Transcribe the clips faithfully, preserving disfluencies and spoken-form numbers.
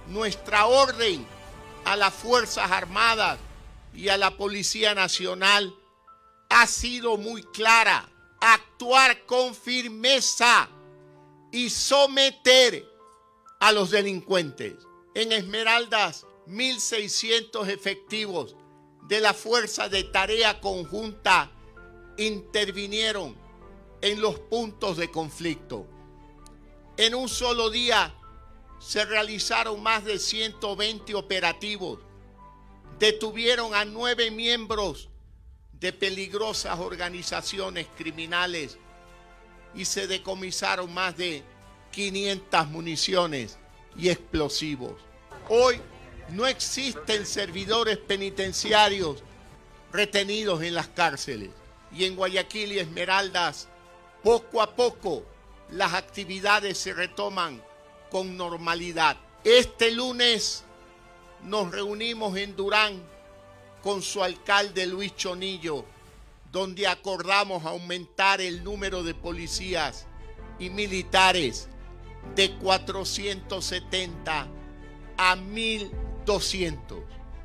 nuestra orden a las Fuerzas Armadas y a la Policía Nacional ha sido muy clara: actuar con firmeza y someter a los delincuentes. En Esmeraldas, mil seiscientos efectivos de la Fuerza de Tarea Conjunta intervinieron en los puntos de conflicto. En un solo día se realizaron más de ciento veinte operativos. Detuvieron a nueve miembros de peligrosas organizaciones criminales y se decomisaron más de quinientas municiones y explosivos. Hoy no existen servidores penitenciarios retenidos en las cárceles, y en Guayaquil y Esmeraldas poco a poco las actividades se retoman con normalidad. Este lunes nos reunimos en Durán con su alcalde Luis Chonillo, donde acordamos aumentar el número de policías y militares de cuatrocientos setenta a mil doscientos.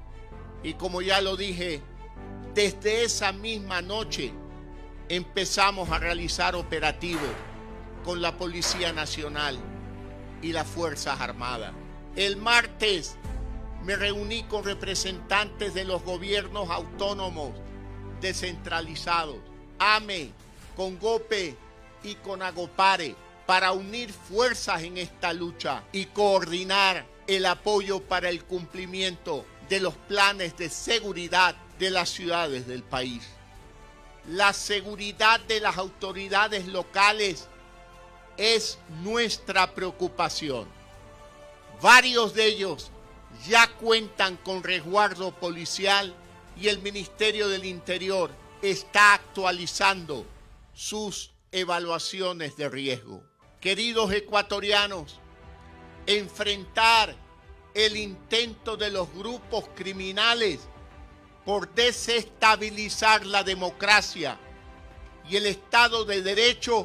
Y como ya lo dije, desde esa misma noche empezamos a realizar operativos con la Policía Nacional y las Fuerzas Armadas. El martes me reuní con representantes de los gobiernos autónomos descentralizados, A M E, Congope y Conagopare, para unir fuerzas en esta lucha y coordinar el apoyo para el cumplimiento de los planes de seguridad de las ciudades del país. La seguridad de las autoridades locales es nuestra preocupación. Varios de ellos ya cuentan con resguardo policial y el Ministerio del Interior está actualizando sus evaluaciones de riesgo. Queridos ecuatorianos, enfrentar el intento de los grupos criminales por desestabilizar la democracia y el Estado de Derecho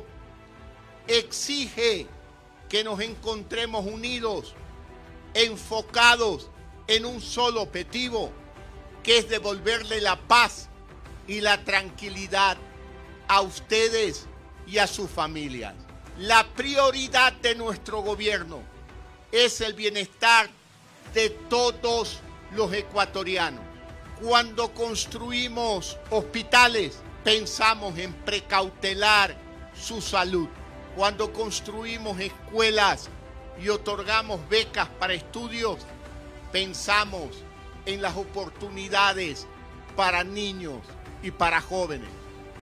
exige que nos encontremos unidos, enfocados en un solo objetivo, que es devolverle la paz y la tranquilidad a ustedes y a sus familias. La prioridad de nuestro gobierno es el bienestar de todos los ecuatorianos. Cuando construimos hospitales, pensamos en precautelar su salud. Cuando construimos escuelas y otorgamos becas para estudios, pensamos en las oportunidades para niños y para jóvenes.